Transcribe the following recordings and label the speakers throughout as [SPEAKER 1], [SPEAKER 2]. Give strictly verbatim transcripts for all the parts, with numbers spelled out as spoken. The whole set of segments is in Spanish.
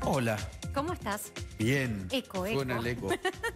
[SPEAKER 1] Hola.
[SPEAKER 2] ¿Cómo estás?
[SPEAKER 1] Bien.
[SPEAKER 2] Eco, eco.
[SPEAKER 1] Suena el eco.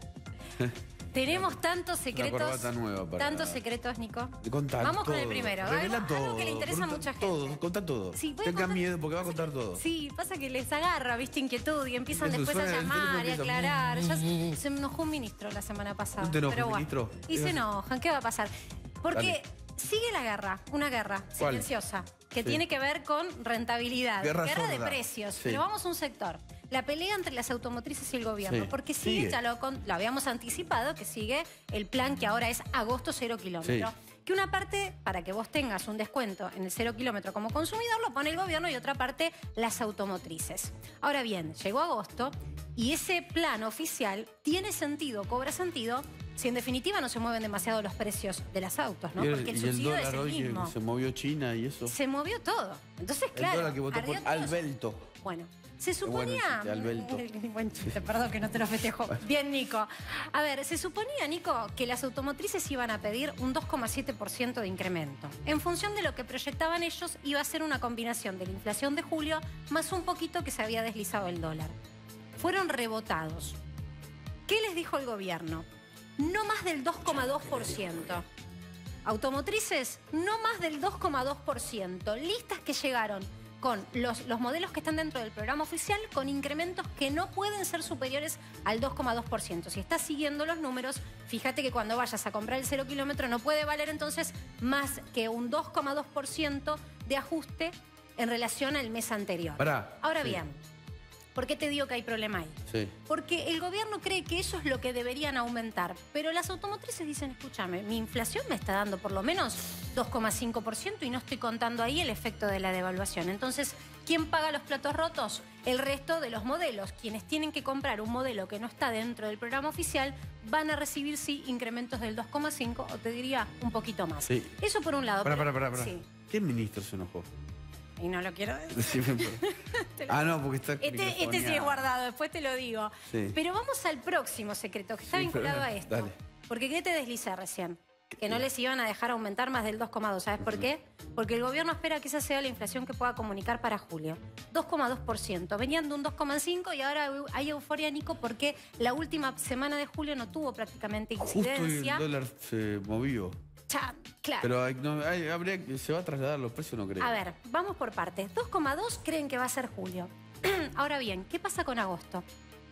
[SPEAKER 2] Tenemos tantos secretos.
[SPEAKER 1] Una corbata nueva para...
[SPEAKER 2] Tantos secretos, Nico.
[SPEAKER 1] Contar
[SPEAKER 2] Vamos
[SPEAKER 1] todo.
[SPEAKER 2] con el primero.
[SPEAKER 1] Revela
[SPEAKER 2] Algo,
[SPEAKER 1] todo.
[SPEAKER 2] algo que le interesa a
[SPEAKER 1] Conta-
[SPEAKER 2] mucha gente.
[SPEAKER 1] Todo, contá todo.
[SPEAKER 2] Sí, voy a
[SPEAKER 1] Tengan
[SPEAKER 2] contar-
[SPEAKER 1] miedo porque va a contar todo.
[SPEAKER 2] Sí, pasa que les agarra, viste, inquietud y empiezan
[SPEAKER 1] Eso
[SPEAKER 2] después a
[SPEAKER 1] suena, el
[SPEAKER 2] llamar
[SPEAKER 1] teléfono
[SPEAKER 2] y a
[SPEAKER 1] empieza,
[SPEAKER 2] aclarar.
[SPEAKER 1] mm,
[SPEAKER 2] Ya
[SPEAKER 1] mm,
[SPEAKER 2] se,
[SPEAKER 1] mm.
[SPEAKER 2] se enojó un ministro la semana pasada.
[SPEAKER 1] ¿No te enojas,
[SPEAKER 2] pero bueno.
[SPEAKER 1] ministro?
[SPEAKER 2] Y se
[SPEAKER 1] Ibas-
[SPEAKER 2] enojan. ¿Qué va a pasar? Porque
[SPEAKER 1] Dale.
[SPEAKER 2] sigue la guerra, una guerra
[SPEAKER 1] ¿Cuál?
[SPEAKER 2] silenciosa, que
[SPEAKER 1] Sí.
[SPEAKER 2] tiene que ver con rentabilidad.
[SPEAKER 1] Guerra
[SPEAKER 2] de
[SPEAKER 1] sorda.
[SPEAKER 2] precios.
[SPEAKER 1] Sí.
[SPEAKER 2] Pero vamos a un sector. La pelea entre las automotrices y el gobierno.
[SPEAKER 1] Sí.
[SPEAKER 2] Porque sigue,
[SPEAKER 1] Sigue.
[SPEAKER 2] ya lo, con- lo habíamos anticipado, que sigue el plan que ahora es agosto cero kilómetro.
[SPEAKER 1] Sí.
[SPEAKER 2] Que una parte, para que vos tengas un descuento en el cero kilómetro como consumidor, lo pone el gobierno y otra parte las automotrices. Ahora bien, llegó agosto y ese plan oficial tiene sentido, cobra sentido, si en definitiva no se mueven demasiado los precios de los autos, ¿no?
[SPEAKER 1] Y el,
[SPEAKER 2] Porque el
[SPEAKER 1] y el
[SPEAKER 2] subsidio
[SPEAKER 1] dólar
[SPEAKER 2] es el
[SPEAKER 1] hoy que
[SPEAKER 2] mismo.
[SPEAKER 1] se movió China y eso.
[SPEAKER 2] Se movió todo. Entonces,
[SPEAKER 1] El
[SPEAKER 2] claro.
[SPEAKER 1] dólar que votó por
[SPEAKER 2] ardió todo eso.
[SPEAKER 1] Alberto.
[SPEAKER 2] Bueno, se
[SPEAKER 1] Qué bueno el
[SPEAKER 2] suponía...
[SPEAKER 1] chiste, Alberto.
[SPEAKER 2] Buen chiste, perdón que no te lo festejo. Bien, Nico. A ver, se suponía, Nico, que las automotrices iban a pedir un dos coma siete por ciento de incremento. En función de lo que proyectaban ellos, iba a ser una combinación de la inflación de julio más un poquito que se había deslizado el dólar. Fueron rebotados. ¿Qué les dijo el gobierno? No más del dos coma dos por ciento. Automotrices, no más del dos coma dos por ciento. Listas que llegaron con los, los modelos que están dentro del programa oficial con incrementos que no pueden ser superiores al dos coma dos por ciento. Si estás siguiendo los números, fíjate que cuando vayas a comprar el cero kilómetro no puede valer entonces más que un dos coma dos por ciento de ajuste en relación al mes anterior.
[SPEAKER 1] Pará.
[SPEAKER 2] Ahora
[SPEAKER 1] Sí.
[SPEAKER 2] bien, ¿por qué te digo que hay problema ahí?
[SPEAKER 1] Sí.
[SPEAKER 2] Porque el gobierno cree que eso es lo que deberían aumentar. Pero las automotrices dicen, escúchame, mi inflación me está dando por lo menos dos coma cinco por ciento y no estoy contando ahí el efecto de la devaluación. Entonces, ¿quién paga los platos rotos? El resto de los modelos. Quienes tienen que comprar un modelo que no está dentro del programa oficial van a recibir, sí, incrementos del dos coma cinco o te diría un poquito más.
[SPEAKER 1] Sí.
[SPEAKER 2] Eso por un lado.
[SPEAKER 1] Pará,
[SPEAKER 2] pero-
[SPEAKER 1] pará, pará. pará.
[SPEAKER 2] Sí.
[SPEAKER 1] ¿Qué ministro se enojó?
[SPEAKER 2] Y no lo quiero decir.
[SPEAKER 1] Decime, por- ah, no, porque está...
[SPEAKER 2] Este, este sí es
[SPEAKER 1] microfoneado.
[SPEAKER 2] guardado, después te lo digo.
[SPEAKER 1] Sí.
[SPEAKER 2] Pero vamos al próximo secreto, que está
[SPEAKER 1] Sí,
[SPEAKER 2] vinculado
[SPEAKER 1] pero-
[SPEAKER 2] a esto.
[SPEAKER 1] dale.
[SPEAKER 2] Porque ¿qué te deslicé recién? Que no les iban a dejar aumentar más del dos coma dos. ¿Sabes por qué? Porque el gobierno espera que esa sea la inflación que pueda comunicar para julio. dos coma dos por ciento. Venían de un dos coma cinco por ciento y ahora hay euforia, Nico, porque la última semana de julio no tuvo prácticamente
[SPEAKER 1] Justo y el
[SPEAKER 2] incidencia.
[SPEAKER 1] dólar se movió.
[SPEAKER 2] Chan, claro.
[SPEAKER 1] Pero hay- no, hay- habría que... ¿Se va a trasladar los precios? No creo.
[SPEAKER 2] A ver, vamos por partes. dos coma dos creen que va a ser julio. Ahora bien, ¿qué pasa con agosto?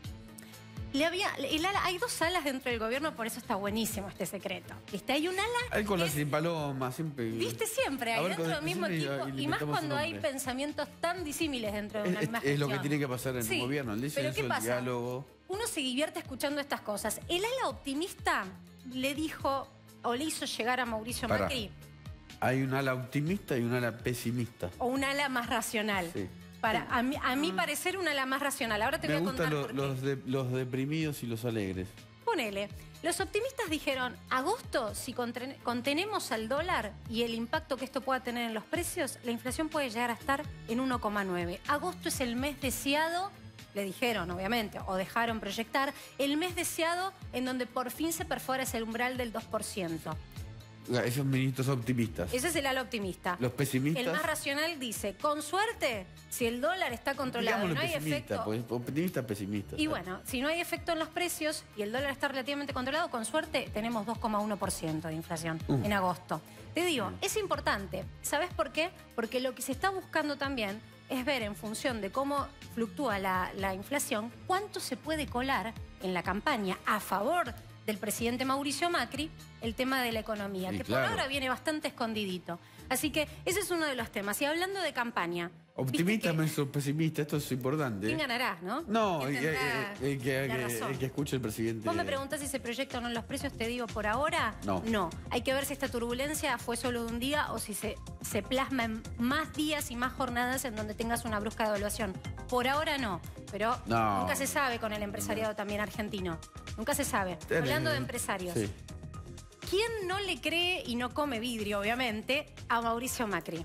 [SPEAKER 2] Le había, el ala, hay dos alas dentro del gobierno, por eso está buenísimo este secreto. ¿Viste? Hay un ala...
[SPEAKER 1] Hay con
[SPEAKER 2] que
[SPEAKER 1] las
[SPEAKER 2] es-
[SPEAKER 1] palomas, siempre...
[SPEAKER 2] ¿Viste? Siempre
[SPEAKER 1] A
[SPEAKER 2] hay
[SPEAKER 1] ver,
[SPEAKER 2] dentro
[SPEAKER 1] con-
[SPEAKER 2] del mismo
[SPEAKER 1] decime y-
[SPEAKER 2] equipo.
[SPEAKER 1] y le
[SPEAKER 2] Y más
[SPEAKER 1] inventamos
[SPEAKER 2] cuando
[SPEAKER 1] un
[SPEAKER 2] hay
[SPEAKER 1] nombre.
[SPEAKER 2] pensamientos tan disímiles dentro de
[SPEAKER 1] Es,
[SPEAKER 2] una misma
[SPEAKER 1] es- es lo que
[SPEAKER 2] gestión.
[SPEAKER 1] tiene que pasar en
[SPEAKER 2] Sí,
[SPEAKER 1] el gobierno. El
[SPEAKER 2] pero
[SPEAKER 1] disenso,
[SPEAKER 2] ¿qué
[SPEAKER 1] el
[SPEAKER 2] pasa?
[SPEAKER 1] diálogo...
[SPEAKER 2] Uno se divierte escuchando estas cosas. El ala optimista le dijo o le hizo llegar a Mauricio
[SPEAKER 1] Pará.
[SPEAKER 2] Macri,
[SPEAKER 1] Hay un ala optimista y un ala pesimista.
[SPEAKER 2] o un ala más racional.
[SPEAKER 1] Sí.
[SPEAKER 2] Para, a, mí, a mi parecer, un ala más racional. Ahora te
[SPEAKER 1] Me
[SPEAKER 2] voy a contar
[SPEAKER 1] gustan lo-
[SPEAKER 2] por qué.
[SPEAKER 1] los, de- los deprimidos y los alegres.
[SPEAKER 2] Ponele, los optimistas dijeron, agosto, si conten- contenemos al dólar y el impacto que esto pueda tener en los precios, la inflación puede llegar a estar en uno coma nueve. Agosto es el mes deseado, le dijeron obviamente, o dejaron proyectar, el mes deseado en donde por fin se perfora ese umbral del dos por ciento.
[SPEAKER 1] Esos ministros optimistas.
[SPEAKER 2] Ese es el ala optimista.
[SPEAKER 1] Los pesimistas...
[SPEAKER 2] El más racional dice, con suerte, si el dólar está controlado y
[SPEAKER 1] Digámosle
[SPEAKER 2] no hay
[SPEAKER 1] pesimista,
[SPEAKER 2] efecto...
[SPEAKER 1] pues, optimista, pesimista.
[SPEAKER 2] Y bueno, si no hay efecto en los precios y el dólar está relativamente controlado, con suerte tenemos dos coma uno por ciento de inflación
[SPEAKER 1] Uh.
[SPEAKER 2] en agosto. Te digo, es importante. ¿Sabes por qué? Porque lo que se está buscando también es ver en función de cómo fluctúa la, la inflación, cuánto se puede colar en la campaña a favor del presidente Mauricio Macri el tema de la economía,
[SPEAKER 1] Sí,
[SPEAKER 2] que
[SPEAKER 1] claro.
[SPEAKER 2] por ahora viene bastante escondidito. Así que ese es uno de los temas. Y hablando de campaña...
[SPEAKER 1] Optimista
[SPEAKER 2] ¿viste que
[SPEAKER 1] versus pesimista, esto es importante.
[SPEAKER 2] ¿quién ganará, no?
[SPEAKER 1] No,
[SPEAKER 2] ¿Quién
[SPEAKER 1] el, el-
[SPEAKER 2] tendrá
[SPEAKER 1] el que,
[SPEAKER 2] la
[SPEAKER 1] que-
[SPEAKER 2] razón?
[SPEAKER 1] el que escuche el presidente.
[SPEAKER 2] Vos me preguntás si se proyectan o no los precios, te digo, por ahora,
[SPEAKER 1] No.
[SPEAKER 2] no. Hay que ver si esta turbulencia fue solo de un día o si se, se plasma en más días y más jornadas en donde tengas una brusca devaluación. Por ahora no, pero
[SPEAKER 1] No.
[SPEAKER 2] nunca se sabe con el empresariado también argentino. Nunca se sabe.
[SPEAKER 1] Eh,
[SPEAKER 2] Hablando de empresarios.
[SPEAKER 1] Sí.
[SPEAKER 2] ¿Quién no le cree y no come vidrio, obviamente, a Mauricio Macri?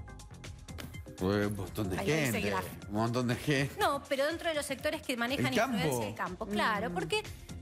[SPEAKER 1] Fue un montón de
[SPEAKER 2] Ahí dice
[SPEAKER 1] gente.
[SPEAKER 2] Graf.
[SPEAKER 1] Un montón de gente.
[SPEAKER 2] No, pero dentro de los sectores que manejan
[SPEAKER 1] ¿El campo?
[SPEAKER 2] influencia del campo. Claro, porque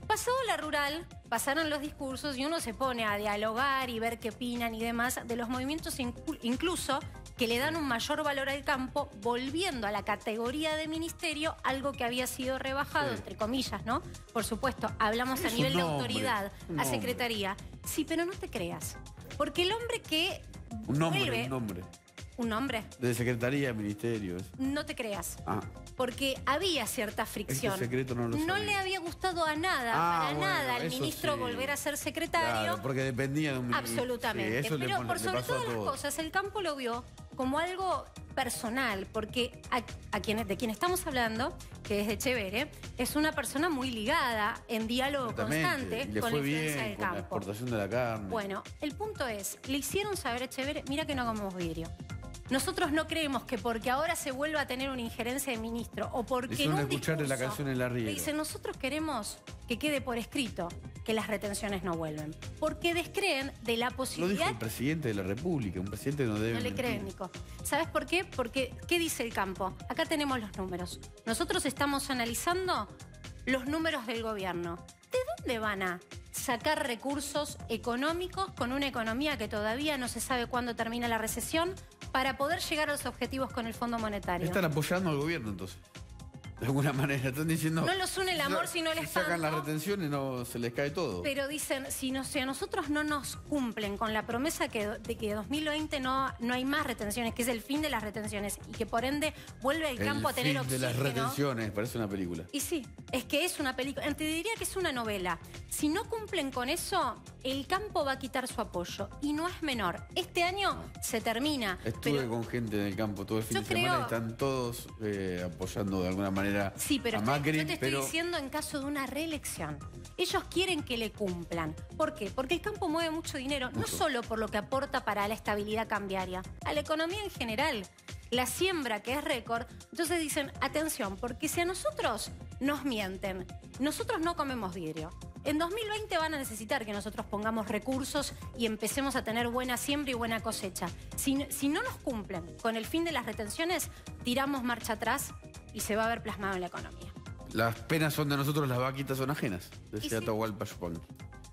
[SPEAKER 2] Pasó la rural, pasaron los discursos y uno se pone a dialogar y ver qué opinan y demás de los movimientos incluso que le dan un mayor valor al campo, volviendo a la categoría de ministerio, algo que había sido rebajado, sí, entre comillas, ¿no? Por supuesto, hablamos a nivel de autoridad, a secretaría. Sí, pero no te creas, porque el hombre que
[SPEAKER 1] Un nombre,
[SPEAKER 2] vuelve,
[SPEAKER 1] un nombre.
[SPEAKER 2] ¿Un nombre?
[SPEAKER 1] De secretaría, ministerios.
[SPEAKER 2] No te creas.
[SPEAKER 1] Ah.
[SPEAKER 2] Porque había cierta fricción.
[SPEAKER 1] Este secreto no lo
[SPEAKER 2] No
[SPEAKER 1] sabía.
[SPEAKER 2] le había gustado a nada,
[SPEAKER 1] Ah,
[SPEAKER 2] para
[SPEAKER 1] bueno,
[SPEAKER 2] nada, al
[SPEAKER 1] eso
[SPEAKER 2] ministro
[SPEAKER 1] sí.
[SPEAKER 2] volver a ser secretario.
[SPEAKER 1] Claro, porque dependía de un ministro.
[SPEAKER 2] Absolutamente.
[SPEAKER 1] Sí, eso
[SPEAKER 2] Pero
[SPEAKER 1] le,
[SPEAKER 2] por
[SPEAKER 1] le
[SPEAKER 2] sobre
[SPEAKER 1] pasó a
[SPEAKER 2] todas las
[SPEAKER 1] todos.
[SPEAKER 2] cosas, el campo lo vio como algo personal, porque a, a quien, de quien estamos hablando, que es Echeverre, es una persona muy ligada, en diálogo constante
[SPEAKER 1] le
[SPEAKER 2] con
[SPEAKER 1] fue
[SPEAKER 2] la influencia
[SPEAKER 1] bien
[SPEAKER 2] del
[SPEAKER 1] con la
[SPEAKER 2] campo.
[SPEAKER 1] exportación de la carne.
[SPEAKER 2] Bueno, el punto es, le hicieron saber a Echeverre, mira que no comemos vidrio. Nosotros no creemos que porque ahora se vuelva a tener una injerencia de ministro o porque en
[SPEAKER 1] Hicieron
[SPEAKER 2] un
[SPEAKER 1] escucharle la
[SPEAKER 2] discurso
[SPEAKER 1] canción en la
[SPEAKER 2] le
[SPEAKER 1] riera.
[SPEAKER 2] dicen, nosotros queremos que quede por escrito que las retenciones no vuelven. Porque descreen de la
[SPEAKER 1] Lo
[SPEAKER 2] posibilidad...
[SPEAKER 1] dijo el presidente de la República, un presidente no debe
[SPEAKER 2] No le
[SPEAKER 1] mentir.
[SPEAKER 2] creen, Nico. ¿Sabes por qué? Porque, ¿qué dice el campo? Acá tenemos los números. Nosotros estamos analizando los números del gobierno. ¿De dónde van a sacar recursos económicos con una economía que todavía no se sabe cuándo termina la recesión para poder llegar a los objetivos con el Fondo Monetario?
[SPEAKER 1] Están apoyando al gobierno, entonces. De alguna manera, están diciendo...
[SPEAKER 2] No los une el amor, sino el
[SPEAKER 1] si
[SPEAKER 2] espanto.
[SPEAKER 1] sacan las retenciones, no se les cae todo.
[SPEAKER 2] Pero dicen, si, no, si a nosotros no nos cumplen con la promesa que, de que dos mil veinte no, no hay más retenciones, que es el fin de las retenciones, y que por ende vuelve el campo a tener
[SPEAKER 1] fin de
[SPEAKER 2] oxígeno...
[SPEAKER 1] las retenciones, parece una película.
[SPEAKER 2] Y sí, es que es una película, te diría que es una novela. Si no cumplen con eso, el campo va a quitar su apoyo. Y no es menor. Este año se termina.
[SPEAKER 1] Estuve
[SPEAKER 2] pero...
[SPEAKER 1] con gente en el campo todo el fin
[SPEAKER 2] Yo
[SPEAKER 1] de semana
[SPEAKER 2] creo-
[SPEAKER 1] y están todos eh, apoyando de alguna manera
[SPEAKER 2] Sí, pero
[SPEAKER 1] a
[SPEAKER 2] estoy-
[SPEAKER 1] Macri,
[SPEAKER 2] yo te estoy
[SPEAKER 1] pero
[SPEAKER 2] diciendo en caso de una reelección. Ellos quieren que le cumplan. ¿Por qué? Porque el campo mueve mucho dinero, no
[SPEAKER 1] Mucho.
[SPEAKER 2] solo por lo que aporta para la estabilidad cambiaria, a la economía en general. La siembra, que es récord. Entonces dicen, atención, porque si a nosotros nos mienten, nosotros no comemos vidrio. En dos mil veinte van a necesitar que nosotros pongamos recursos y empecemos a tener buena siembra y buena cosecha. Si, si no nos cumplen con el fin de las retenciones, tiramos marcha atrás y se va a ver plasmado en la economía.
[SPEAKER 1] las penas son de nosotros, las vaquitas son ajenas, decía
[SPEAKER 2] sí.
[SPEAKER 1] Atahualpa Yupanqui.